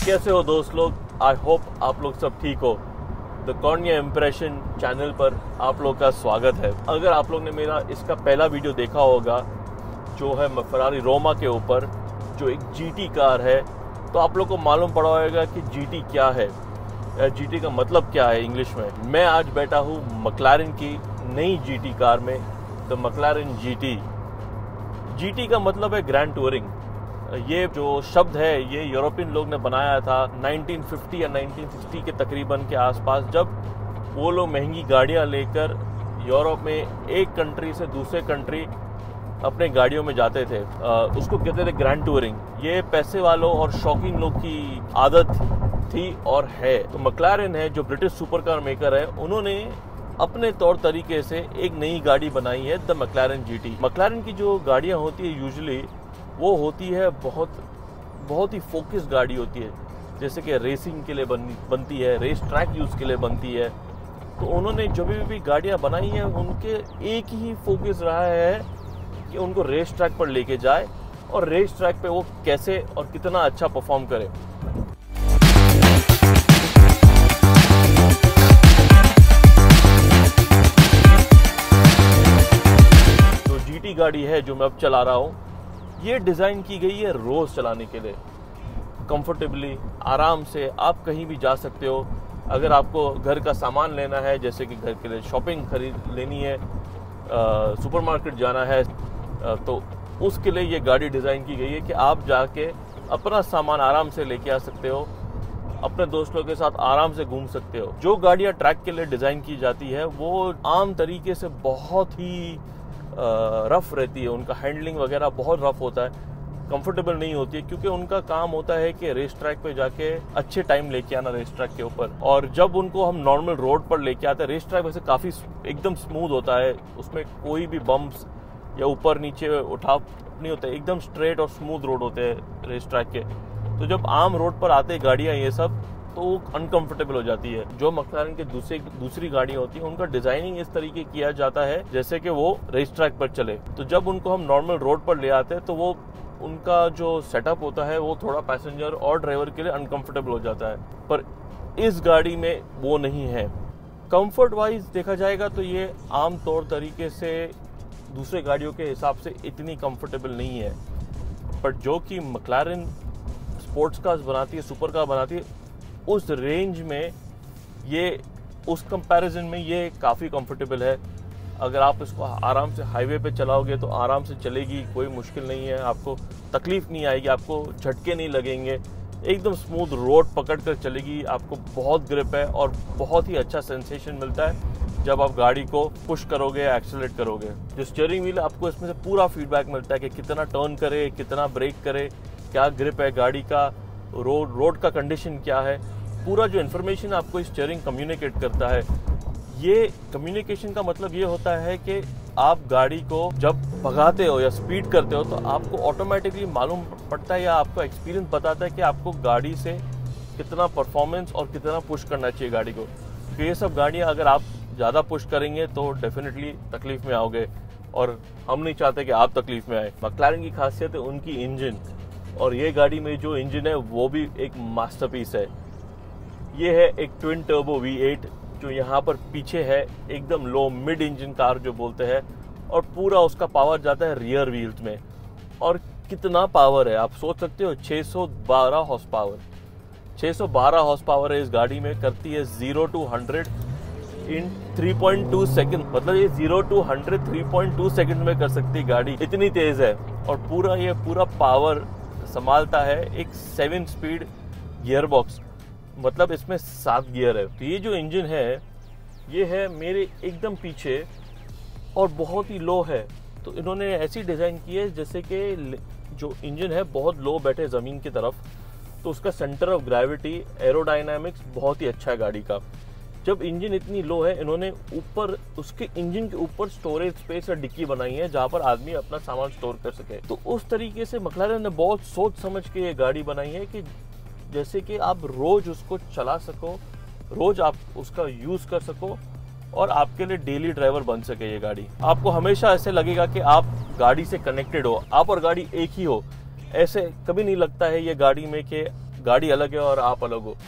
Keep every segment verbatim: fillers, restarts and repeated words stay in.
कैसे हो दोस्त लोग? आई होप आप लोग सब ठीक हो। द कॉर्निया इम्प्रेशन चैनल पर आप लोग का स्वागत है। अगर आप लोग ने मेरा इसका पहला वीडियो देखा होगा जो है फरारी रोमा के ऊपर, जो एक जीटी कार है, तो आप लोग को मालूम पड़ा होगा कि जीटी क्या है, जीटी का मतलब क्या है इंग्लिश में। मैं आज बैठा हूँ मैक्लारेन की नई जीटी कार में, द मैक्लारेन जीटी। जीटी का मतलब है ग्रैंड टूरिंग। ये जो शब्द है ये यूरोपियन लोग ने बनाया था नाइनटीन फिफ्टी या नाइनटीन सिक्सटी के तकरीबन के आसपास, जब वो लोग महंगी गाड़ियाँ लेकर यूरोप में एक कंट्री से दूसरे कंट्री अपने गाड़ियों में जाते थे। आ, उसको कहते थे ग्रैंड टूरिंग। ये पैसे वालों और शौकीन लोग की आदत थी और है। तो मैक्लारेन है जो ब्रिटिश सुपर कार मेकर है, उन्होंने अपने तौर तरीके से एक नई गाड़ी बनाई है, द मैक्लारेन जीटी। मैक्लारेन की जो गाड़ियाँ होती है यूजुअली वो होती है बहुत बहुत ही फोकस गाड़ी होती है, जैसे कि रेसिंग के लिए बन, बनती है, रेस ट्रैक यूज़ के लिए बनती है। तो उन्होंने जो भी भी गाड़ियाँ बनाई हैं उनके एक ही फोकस रहा है कि उनको रेस ट्रैक पर लेके जाए और रेस ट्रैक पे वो कैसे और कितना अच्छा परफॉर्म करे। जो जीटी गाड़ी है जो मैं अब चला रहा हूँ, ये डिज़ाइन की गई है रोज़ चलाने के लिए, कंफर्टेबली, आराम से आप कहीं भी जा सकते हो। अगर आपको घर का सामान लेना है, जैसे कि घर के लिए शॉपिंग खरीद लेनी है, सुपरमार्केट जाना है, आ, तो उसके लिए ये गाड़ी डिज़ाइन की गई है कि आप जाके अपना सामान आराम से लेके आ सकते हो, अपने दोस्तों के साथ आराम से घूम सकते हो। जो गाड़ियाँ ट्रैक के लिए डिज़ाइन की जाती है वो आम तरीके से बहुत ही रफ़ रहती है, उनका हैंडलिंग वगैरह बहुत रफ़ होता है, कंफर्टेबल नहीं होती है, क्योंकि उनका काम होता है कि रेस ट्रैक पे जाके अच्छे टाइम लेके आना रेस ट्रैक के ऊपर। और जब उनको हम नॉर्मल रोड पर लेके आते हैं, रेस ट्रैक वैसे काफ़ी एकदम स्मूथ होता है, उसमें कोई भी बम्प्स या ऊपर नीचे उठाव नहीं होता है, एकदम स्ट्रेट और स्मूथ रोड होते हैं रेस ट्रैक के। तो जब आम रोड पर आते हैं गाड़ियाँ ये सब, तो वो अनकंफर्टेबल हो जाती है। जो मैक्लारेन की दूसरी दूसरी गाड़ियाँ होती हैं उनका डिजाइनिंग इस तरीके किया जाता है जैसे कि वो रेस ट्रैक पर चले। तो जब उनको हम नॉर्मल रोड पर ले आते हैं तो वो उनका जो सेटअप होता है वो थोड़ा पैसेंजर और ड्राइवर के लिए अनकंफर्टेबल हो जाता है, पर इस गाड़ी में वो नहीं है। कंफर्ट वाइज देखा जाएगा तो ये आम तौर तरीके से दूसरे गाड़ियों के हिसाब से इतनी कंफर्टेबल नहीं है, पर जो कि मैक्लारेन स्पोर्ट्स कार्स बनाती है, सुपर कार बनाती है, उस रेंज में ये, उस कंपैरिजन में ये काफ़ी कंफर्टेबल है। अगर आप इसको आराम से हाईवे पे चलाओगे तो आराम से चलेगी, कोई मुश्किल नहीं है, आपको तकलीफ़ नहीं आएगी, आपको झटके नहीं लगेंगे, एकदम स्मूथ रोड पकड़ कर चलेगी। आपको बहुत ग्रिप है और बहुत ही अच्छा सेंसेशन मिलता है जब आप गाड़ी को पुश करोगे या एक्सेलरेट करोगे। जो स्टीयरिंग व्हील, आपको इसमें से पूरा फीडबैक मिलता है कि कितना टर्न करे, कितना ब्रेक करे, क्या ग्रिप है गाड़ी का, रोड रोड का कंडीशन क्या है, पूरा जो इन्फॉर्मेशन आपको स्टीयरिंग कम्युनिकेट करता है। ये कम्युनिकेशन का मतलब ये होता है कि आप गाड़ी को जब भगाते हो या स्पीड करते हो तो आपको ऑटोमेटिकली मालूम पड़ता है या आपका एक्सपीरियंस बताता है कि आपको गाड़ी से कितना परफॉर्मेंस और कितना पुश करना चाहिए गाड़ी को। क्योंकि ये सब गाड़ियाँ अगर आप ज़्यादा पुश करेंगे तो डेफिनेटली तकलीफ में आओगे, और हम नहीं चाहते कि आप तकलीफ में आए। मैक्लारेन की खासियत है उनकी इंजन, और ये गाड़ी में जो इंजन है वो भी एक मास्टरपीस है। ये है एक ट्विन टर्बो वी एट जो यहाँ पर पीछे है, एकदम लो मिड इंजन कार जो बोलते हैं, और पूरा उसका पावर जाता है रियर व्हील्स में। और कितना पावर है आप सोच सकते हो, छह सौ बारह हॉर्स पावर छह सौ बारह हॉर्स पावर है इस गाड़ी में। करती है zero to hundred in three point two second, मतलब ये zero to hundred three point two second में कर सकती गाड़ी, इतनी तेज है। और पूरा ये पूरा पावर संभालता है एक सेवन स्पीड गियर बॉक्स, मतलब इसमें सात गियर है। तो ये जो इंजन है ये है मेरे एकदम पीछे और बहुत ही लो है। तो इन्होंने ऐसी डिज़ाइन की है जैसे कि जो इंजन है बहुत लो बैठे ज़मीन की तरफ, तो उसका सेंटर ऑफ ग्रेविटी, एरोडायनामिक्स बहुत ही अच्छा है गाड़ी का। जब इंजन इतनी लो है, इन्होंने ऊपर उसके इंजन के ऊपर स्टोरेज स्पेस और डिक्की बनाई है जहाँ पर आदमी अपना सामान स्टोर कर सके। तो उस तरीके से मैक्लारेन ने बहुत सोच समझ के ये गाड़ी बनाई है कि जैसे कि आप रोज उसको चला सको, रोज आप उसका यूज कर सको और आपके लिए डेली ड्राइवर बन सके ये गाड़ी। आपको हमेशा ऐसे लगेगा कि आप गाड़ी से कनेक्टेड हो, आप और गाड़ी एक ही हो। ऐसे कभी नहीं लगता है ये गाड़ी में कि गाड़ी अलग है और आप अलग हो।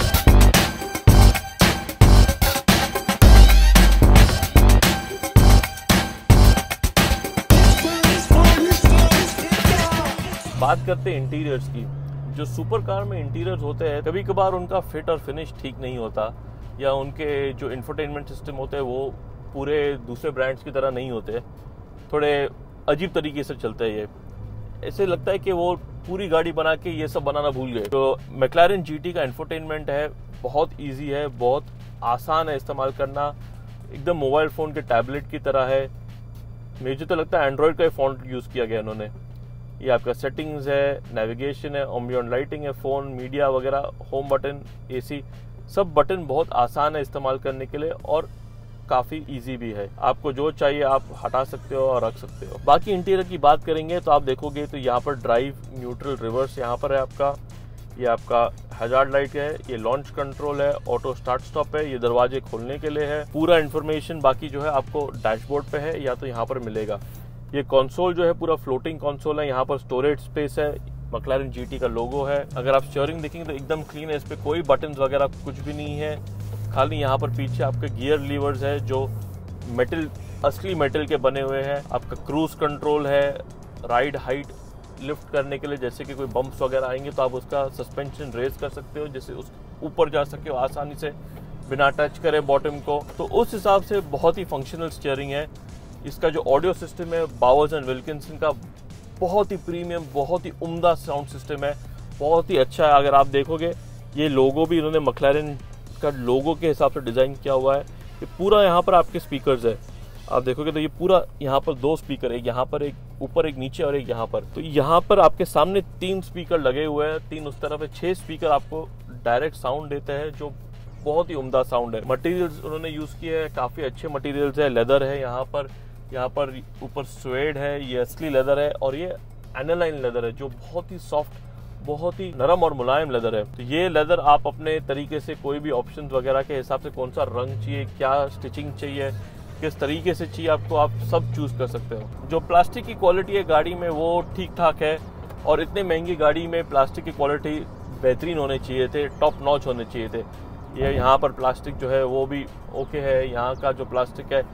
बात करते हैं इंटीरियर्स की। जो सुपर कार में इंटीरियर्स होते हैं कभी कभार उनका फिट और फिनिश ठीक नहीं होता, या उनके जो इंफोटेनमेंट सिस्टम होते हैं वो पूरे दूसरे ब्रांड्स की तरह नहीं होते, थोड़े अजीब तरीके से चलते हैं। ये ऐसे लगता है कि वो पूरी गाड़ी बना के ये सब बनाना भूल गए। तो मैक्लारेन जीटी का इंफोटेनमेंट है बहुत इजी है, बहुत आसान है इस्तेमाल करना, एकदम मोबाइल फ़ोन के टैबलेट की तरह है। मुझे तो लगता है एंड्रॉयड का ही फ़ॉन्ट यूज़ किया गया इन्होंने। ये आपका सेटिंग्स है, नेविगेशन है, एम्बिएंट लाइटिंग है, फ़ोन, मीडिया वगैरह, होम बटन, एसी, सब बटन बहुत आसान है इस्तेमाल करने के लिए और काफ़ी इजी भी है। आपको जो चाहिए आप हटा सकते हो और रख सकते हो। बाकी इंटीरियर की बात करेंगे तो आप देखोगे तो यहाँ पर ड्राइव, न्यूट्रल, रिवर्स यहाँ पर है आपका। ये आपका हैजार्ड लाइट है, ये लॉन्च कंट्रोल है, ऑटो स्टार्ट स्टॉप है, ये दरवाजे खोलने के लिए है। पूरा इन्फॉर्मेशन बाकी जो है आपको डैशबोर्ड पे है या तो यहाँ पर मिलेगा। ये कंसोल जो है पूरा फ्लोटिंग कंसोल है, यहाँ पर स्टोरेज स्पेस है, मैक्लारेन जीटी का लोगो है। अगर आप स्टीयरिंग देखेंगे तो एकदम क्लीन है, इस पर कोई बटन वगैरह कुछ भी नहीं है, खाली यहाँ पर पीछे आपके गियर लीवर्स है जो मेटल, असली मेटल के बने हुए हैं। आपका क्रूज कंट्रोल है, राइड हाइट लिफ्ट करने के लिए, जैसे कि कोई बम्प्स वगैरह आएंगे तो आप उसका सस्पेंशन रेज कर सकते हो, जैसे उस ऊपर जा सके हो आसानी से बिना टच करे बॉटम को। तो उस हिसाब से बहुत ही फंक्शनल स्टीयरिंग है। इसका जो ऑडियो सिस्टम है बावर्स एंड विल्किंसन का, बहुत ही प्रीमियम, बहुत ही उम्दा साउंड सिस्टम है, बहुत ही अच्छा है। अगर आप देखोगे ये लोगो भी इन्होंने मैक्लारेन का लोगो के हिसाब से डिज़ाइन किया हुआ है। ये पूरा यहाँ पर आपके स्पीकर्स है, आप देखोगे तो ये पूरा यहाँ पर दो स्पीकर, एक यहाँ पर, एक ऊपर, एक नीचे और एक यहाँ पर। तो यहाँ पर आपके सामने तीन स्पीकर लगे हुए हैं, तीन उस तरफ है, छह स्पीकर आपको डायरेक्ट साउंड देते हैं जो बहुत ही उम्दा साउंड है। मटेरियल्स उन्होंने यूज़ किए हैं, काफ़ी अच्छे मटेरियल्स है। लेदर है यहाँ पर, यहाँ पर ऊपर स्वेड है, ये असली लेदर है, और ये एनालाइन लेदर है जो बहुत ही सॉफ्ट, बहुत ही नरम और मुलायम लेदर है। तो ये लेदर आप अपने तरीके से कोई भी ऑप्शंस वगैरह के हिसाब से, कौन सा रंग चाहिए, क्या स्टिचिंग चाहिए, किस तरीके से चाहिए आपको, आप सब चूज़ कर सकते हो। जो प्लास्टिक की क्वालिटी है गाड़ी में वो ठीक ठाक है, और इतने महंगी गाड़ी में प्लास्टिक की क्वालिटी बेहतरीन होने चाहिए थे, टॉप नॉच होने चाहिए थे। ये यहाँ पर प्लास्टिक जो है वो भी ओके है। यहाँ का जो प्लास्टिक है,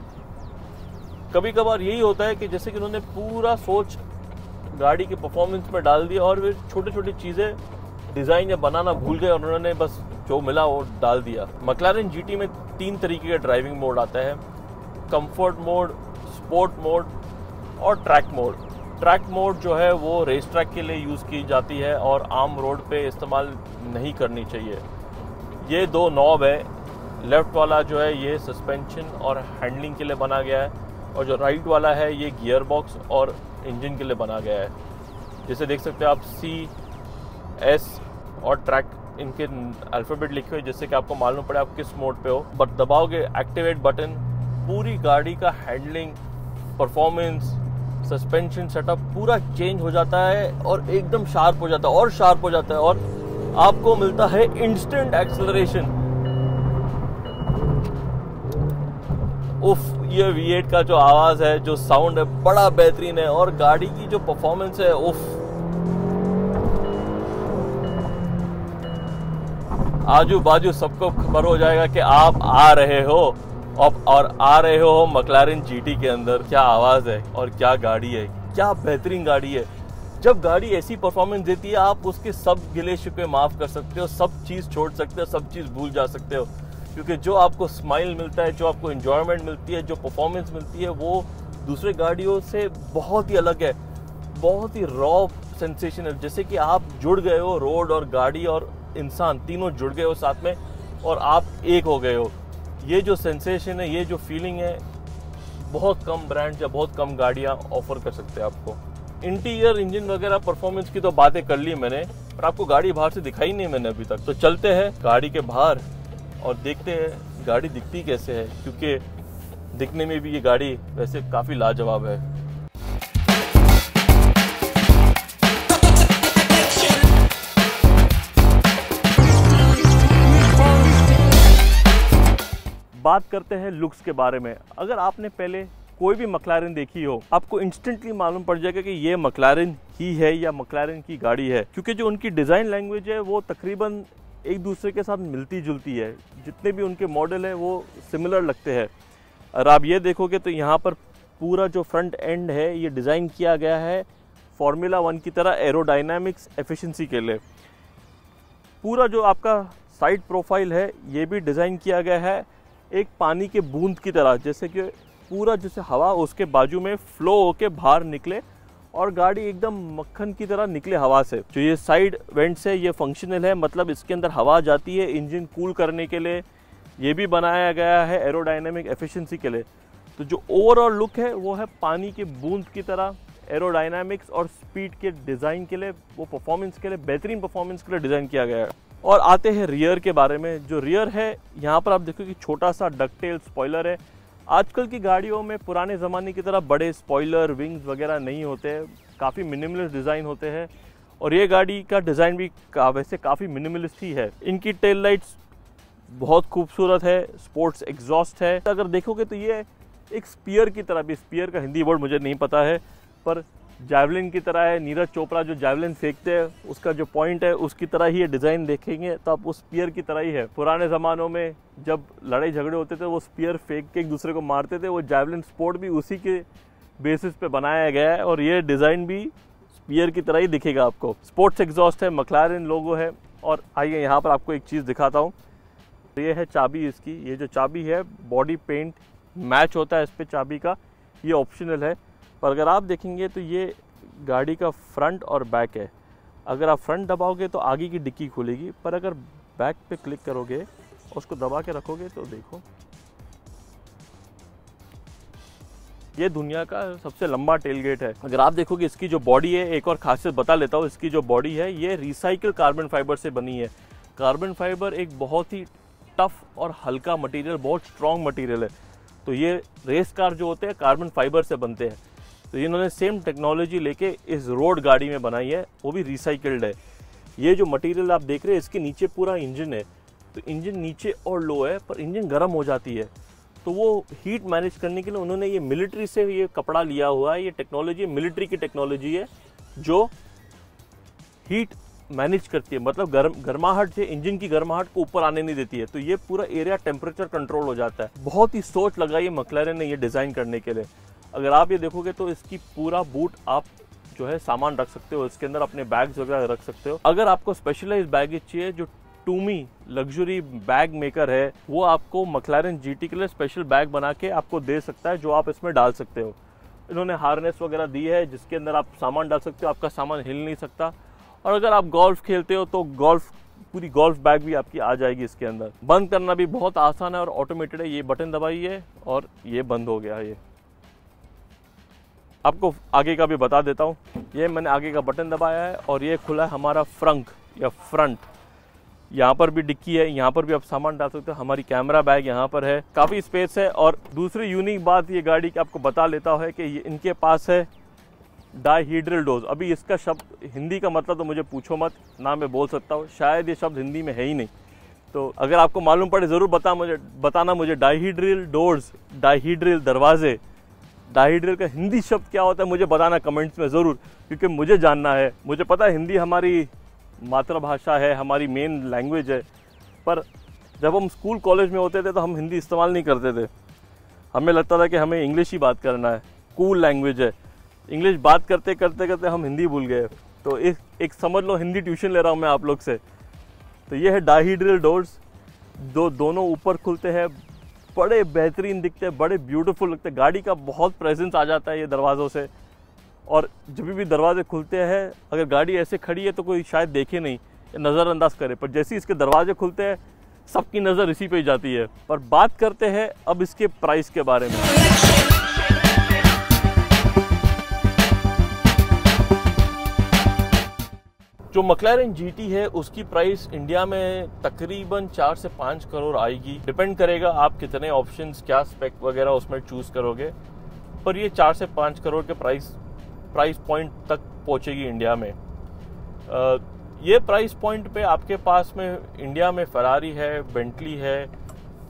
कभी कभार यही होता है कि जैसे कि उन्होंने पूरा सोच गाड़ी के परफॉर्मेंस में डाल दिया और फिर छोटी छोटी चीज़ें डिज़ाइन या बनाना भूल गए और उन्होंने बस जो मिला वो डाल दिया। मैक्लारेन जीटी में तीन तरीके का ड्राइविंग मोड आता है, कंफर्ट मोड, स्पोर्ट मोड और ट्रैक मोड। ट्रैक मोड जो है वो रेस ट्रैक के लिए यूज़ की जाती है और आम रोड पे इस्तेमाल नहीं करनी चाहिए। ये दो नॉब है, लेफ़्ट वाला जो है ये सस्पेंशन और हैंडलिंग के लिए बना गया है, और जो राइट वाला है ये गियर बॉक्स और इंजन के लिए बना गया है। जैसे देख सकते हैं आप, सी, एस और ट्रैक, इनके अल्फ़ाबेट लिखे हुए, जिससे कि आपको मालूम पड़े आप किस मोड पे हो। बट दबाओगे एक्टिवेट बटन, पूरी गाड़ी का हैंडलिंग, परफॉर्मेंस, सस्पेंशन सेटअप पूरा चेंज हो जाता है और एकदम शार्प हो जाता है और शार्प हो जाता है और आपको मिलता है इंस्टेंट एक्सेलरेशन। उफ, ये वी एट का जो आवाज़ है, जो साउंड है, बड़ा बेहतरीन है, और गाड़ी की जो परफॉर्मेंस है, उफ, आजू बाजू सबको खबर हो जाएगा कि आप आ रहे हो अब, और आ रहे हो मैक्लारेन जीटी के अंदर। क्या आवाज़ है और क्या गाड़ी है, क्या बेहतरीन गाड़ी है। जब गाड़ी ऐसी परफॉर्मेंस देती है आप उसके सब गिले शिकवे माफ़ कर सकते हो, सब चीज़ छोड़ सकते हो, सब चीज़ भूल जा सकते हो, क्योंकि जो आपको स्माइल मिलता है, जो आपको एंजॉयमेंट मिलती है, जो परफॉर्मेंस मिलती है, वो दूसरे गाड़ियों से बहुत ही अलग है, बहुत ही रॉ सेंसेशन है। जैसे कि आप जुड़ गए हो, रोड और गाड़ी और इंसान तीनों जुड़ गए हो साथ में और आप एक हो गए हो। ये जो सेंसेशन है, ये जो फीलिंग है, बहुत कम ब्रांड या बहुत कम गाड़ियाँ ऑफर कर सकते हैं आपको। इंटीरियर, इंजन वगैरह, परफॉर्मेंस की तो बातें कर ली मैंने, पर आपको गाड़ी बाहर से दिखाई नहीं मैंने अभी तक। तो चलते हैं गाड़ी के बाहर और देखते हैं गाड़ी दिखती कैसे है, क्योंकि दिखने में भी ये गाड़ी वैसे काफ़ी लाजवाब है। बात करते हैं लुक्स के बारे में। अगर आपने पहले कोई भी मैक्लारेन देखी हो, आपको इंस्टेंटली मालूम पड़ जाएगा कि ये मैक्लारेन ही है या मैक्लारेन की गाड़ी है, क्योंकि जो उनकी डिज़ाइन लैंग्वेज है वो तकरीबन एक दूसरे के साथ मिलती जुलती है। जितने भी उनके मॉडल हैं वो सिमिलर लगते हैं। और आप ये देखोगे तो यहाँ पर पूरा जो फ्रंट एंड है ये डिज़ाइन किया गया है फार्मूला वन की तरह एरोडायनामिक्स एफिशिएंसी के लिए। पूरा जो आपका साइड प्रोफाइल है ये भी डिज़ाइन किया गया है एक पानी के बूंद की तरह, जैसे कि पूरा जैसे हवा उसके बाजू में फ्लो होके बाहर निकले और गाड़ी एकदम मक्खन की तरह निकले हवा से। जो ये साइड वेंट्स है ये फंक्शनल है, मतलब इसके अंदर हवा जाती है इंजन कूल करने के लिए। ये भी बनाया गया है एरोडायनेमिक एफिशिएंसी के लिए। तो जो ओवरऑल लुक है वो है पानी के बूंद की तरह। एरोडायनामिक्स और स्पीड के डिज़ाइन के लिए, वो परफॉर्मेंस के लिए, बेहतरीन परफॉर्मेंस के लिए डिज़ाइन किया गया है। और आते हैं रियर के बारे में। जो रियर है यहाँ पर आप देखो कि छोटा सा डकटेल स्पॉइलर है। आजकल की गाड़ियों में पुराने ज़माने की तरह बड़े स्पॉइलर विंग्स वगैरह नहीं होते हैं, काफ़ी मिनिमलिस्ट डिज़ाइन होते हैं। और ये गाड़ी का डिज़ाइन भी का वैसे काफ़ी मिनिमलिस्ट ही है। इनकी टेल लाइट्स बहुत खूबसूरत है, स्पोर्ट्स एग्जॉस्ट है। अगर देखोगे तो ये एक स्पीयर की तरह, भी स्पीयर का हिंदी वर्ड मुझे नहीं पता है, पर जैवलिन की तरह है। नीरज चोपड़ा जो जैवलिन फेंकते हैं उसका जो पॉइंट है उसकी तरह ही ये डिज़ाइन देखेंगे तो आप उस स्पीयर की तरह ही है। पुराने ज़मानों में जब लड़ाई झगड़े होते थे वो स्पीयर फेंक के एक दूसरे को मारते थे, वो जैवलिन स्पोर्ट भी उसी के बेसिस पे बनाया गया है और ये डिज़ाइन भी स्पीयर की तरह ही दिखेगा आपको। स्पोर्ट्स एग्जॉस्ट है, मैक्लारेन लोगो है। और आइए यहाँ पर आपको एक चीज़ दिखाता हूँ। ये है चाबी इसकी। ये जो चाबी है बॉडी पेंट मैच होता है इस पर चाबी का, ये ऑप्शनल है। पर अगर आप देखेंगे तो ये गाड़ी का फ्रंट और बैक है। अगर आप फ्रंट दबाओगे तो आगे की डिक्की खुलेगी, पर अगर बैक पे क्लिक करोगे और उसको दबा के रखोगे तो देखो ये दुनिया का सबसे लंबा टेलगेट है। अगर आप देखोगे इसकी जो बॉडी है, एक और खासियत बता लेता हूँ, इसकी जो बॉडी है ये रिसाइकिल कार्बन फाइबर से बनी है। कार्बन फाइबर एक बहुत ही टफ और हल्का मटेरियल, बहुत स्ट्रॉन्ग मटेरियल है। तो ये रेस कार जो होते हैं कार्बन फाइबर से बनते हैं। तो इन्होंने सेम टेक्नोलॉजी लेके इस रोड गाड़ी में बनाई है, वो भी रिसाइकल्ड है। ये जो मटेरियल आप देख रहे हैं इसके नीचे पूरा इंजन है। तो इंजन नीचे और लो है, पर इंजन गर्म हो जाती है। तो वो हीट मैनेज करने के लिए उन्होंने ये मिलिट्री से ये कपड़ा लिया हुआ है। ये टेक्नोलॉजी मिलिट्री की टेक्नोलॉजी है जो हीट मैनेज करती है, मतलब गर्म गर्माहट से इंजन की गर्माहट को ऊपर आने नहीं देती है। तो ये पूरा एरिया टेम्परेचर कंट्रोल हो जाता है। बहुत ही सोच लगाई है मैक्लारेन ने ये डिज़ाइन करने के लिए। अगर आप ये देखोगे तो इसकी पूरा बूट आप जो है सामान रख सकते हो, इसके अंदर अपने बैग्स वगैरह रख सकते हो। अगर आपको स्पेशलाइज्ड बैगेज चाहिए, जो टूमी लग्जरी बैग मेकर है वो आपको मैक्लारेन जीटी के लिए स्पेशल बैग बना के आपको दे सकता है, जो आप इसमें डाल सकते हो। इन्होंने हार्नेस वगैरह दी है जिसके अंदर आप सामान डाल सकते हो, आपका सामान हिल नहीं सकता। और अगर आप गोल्फ खेलते हो तो गोल्फ पूरी गोल्फ बैग भी आपकी आ जाएगी इसके अंदर। बंद करना भी बहुत आसान है और ऑटोमेटेड है। ये बटन दबाइए और ये बंद हो गया। ये आपको आगे का भी बता देता हूँ। ये मैंने आगे का बटन दबाया है और ये खुला है हमारा फ्रंक या फ्रंट। यहाँ पर भी डिक्की है, यहाँ पर भी आप सामान डाल सकते हो। हमारी कैमरा बैग यहाँ पर है, काफ़ी स्पेस है। और दूसरी यूनिक बात ये गाड़ी की आपको बता लेता है कि ये इनके पास है डायहीड्रल डोज। अभी इसका शब्द हिंदी का मतलब तो मुझे पूछो मत, ना मैं बोल सकता हूँ, शायद ये शब्द हिंदी में है ही नहीं। तो अगर आपको मालूम पड़े ज़रूर बता मुझे बताना मुझे। डायहीड्रल डोर्स, डायहीड्रल दरवाजे, डायहीड्रल का हिंदी शब्द क्या होता है मुझे बताना कमेंट्स में ज़रूर, क्योंकि मुझे जानना है। मुझे पता है हिंदी हमारी मातृभाषा है, हमारी मेन लैंग्वेज है, पर जब हम स्कूल कॉलेज में होते थे तो हम हिंदी इस्तेमाल नहीं करते थे। हमें लगता था कि हमें इंग्लिश ही बात करना है, कूल लैंग्वेज है। इंग्लिश बात करते करते करते हम हिंदी भूल गए। तो एक एक समझ लो हिंदी ट्यूशन ले रहा हूँ मैं आप लोग से। तो ये है डायहीड्रल डोर्स, दो दोनों ऊपर खुलते हैं, बड़े बेहतरीन दिखते हैं, बड़े ब्यूटीफुल लगते हैं। गाड़ी का बहुत प्रेजेंस आ जाता है ये दरवाज़ों से। और जब भी दरवाजे खुलते हैं, अगर गाड़ी ऐसे खड़ी है तो कोई शायद देखे नहीं, नज़रअंदाज करे, पर जैसे ही इसके दरवाजे खुलते हैं सबकी नज़र इसी पे ही जाती है। पर बात करते हैं अब इसके प्राइस के बारे में। जो मैक्लारेन जीटी है उसकी प्राइस इंडिया में तकरीबन चार से पाँच करोड़ आएगी। डिपेंड करेगा आप कितने ऑप्शंस, क्या स्पेक वगैरह उसमें चूज़ करोगे, पर ये चार से पाँच करोड़ के प्राइस प्राइस पॉइंट तक पहुंचेगी इंडिया में। आ, ये प्राइस पॉइंट पे आपके पास में इंडिया में फरारी है, बेंटली है,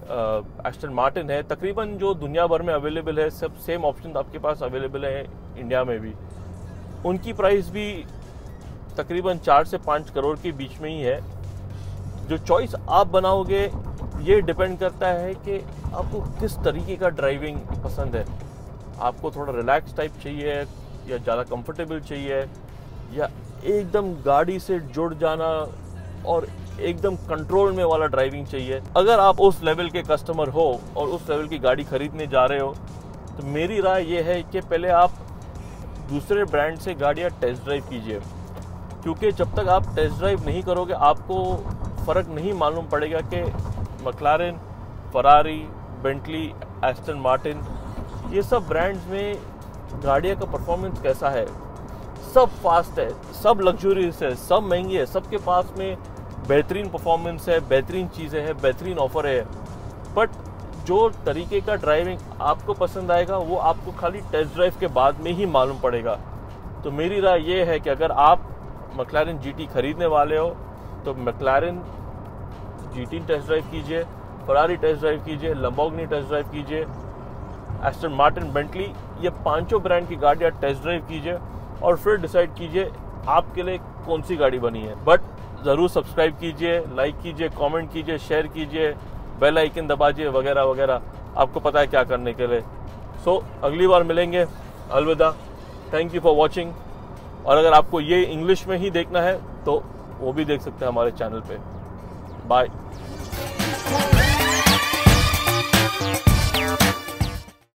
एस्टन मार्टिन है, तकरीबन जो दुनिया भर में अवेलेबल है सब सेम ऑप्शन आपके पास अवेलेबल है इंडिया में भी। उनकी प्राइस भी तकरीबन चार से पाँच करोड़ के बीच में ही है। जो चॉइस आप बनाओगे ये डिपेंड करता है कि आपको किस तरीके का ड्राइविंग पसंद है। आपको थोड़ा रिलैक्स टाइप चाहिए या ज़्यादा कंफर्टेबल चाहिए या एकदम गाड़ी से जुड़ जाना और एकदम कंट्रोल में वाला ड्राइविंग चाहिए। अगर आप उस लेवल के कस्टमर हो और उस लेवल की गाड़ी खरीदने जा रहे हो तो मेरी राय ये है कि पहले आप दूसरे ब्रांड से गाड़ियाँ टेस्ट ड्राइव कीजिए, क्योंकि जब तक आप टेस्ट ड्राइव नहीं करोगे आपको फ़र्क नहीं मालूम पड़ेगा कि McLaren, Ferrari, Bentley, Aston Martin ये सब ब्रांड्स में गाड़ियों का परफॉर्मेंस कैसा है। सब फास्ट है, सब लग्जूरियस है, सब महंगी है, सबके पास में बेहतरीन परफॉर्मेंस है, बेहतरीन चीज़ें हैं, बेहतरीन ऑफर है। बट जो तरीके का ड्राइविंग आपको पसंद आएगा वो आपको खाली टेस्ट ड्राइव के बाद में ही मालूम पड़ेगा। तो मेरी राय ये है कि अगर आप मैक्लारेन जीटी खरीदने वाले हो तो मैक्लारेन जीटी टेस्ट ड्राइव कीजिए, फरारी टेस्ट ड्राइव कीजिए, लैम्बोर्गिनी टेस्ट ड्राइव कीजिए, एस्टन मार्टिन, बेंटली, ये पांचों ब्रांड की गाड़ियाँ टेस्ट ड्राइव कीजिए और फिर डिसाइड कीजिए आपके लिए कौन सी गाड़ी बनी है। बट ज़रूर सब्सक्राइब कीजिए, लाइक कीजिए, कमेंट कीजिए, शेयर कीजिए, बेल आइकन दबाइए वगैरह वगैरह। आपको पता है क्या करने के लिए। सो so, अगली बार मिलेंगे। अलविदा। Thank you for watching. और अगर आपको ये इंग्लिश में ही देखना है तो वो भी देख सकते हैं हमारे चैनल पे। बाय।